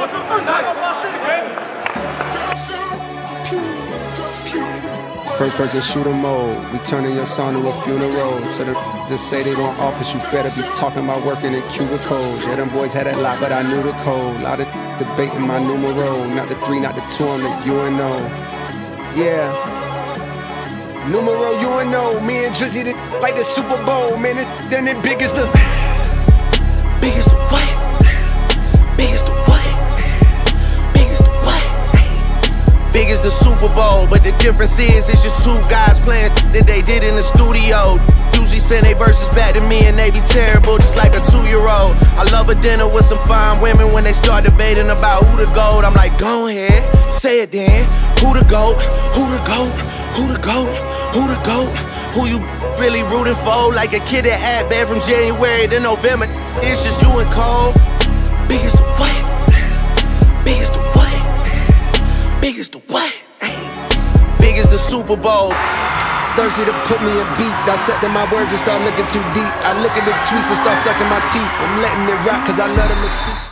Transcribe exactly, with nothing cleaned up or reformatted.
First person shooter mode, we turning your son to a funeral. To the just say they don't office, you better be talking about working in cubicles. Yeah, them boys had that lot, but I knew the code. Lot of debating my numero, not the three, not the two, I'm the U N O. Yeah, numero U N O. Me and Drizzy the like the Super Bowl, man. It, then it big as the big as the what? Big as the what? Big as the what? Big as the Super Bowl, but the difference is it's just two guys playing that they did in the studio. Usually send they verses back to me and they be terrible, just like a two-year-old. I love a dinner with some fine women when they start debating about who the GOAT. I'm like, go ahead, say it then. Who the GOAT? Who the GOAT? Who the GOAT? Who the GOAT? Who you really rooting for? Like a kid that had bad from January to November. It's just you and Cole. Big as the what? Big as the what? Big as the what? Big as the Super Bowl. Thirsty to put me in beef, dissecting my words and start looking too deep. I look at the tweets and start sucking my teeth. I'm letting it rock cause I let them asleep.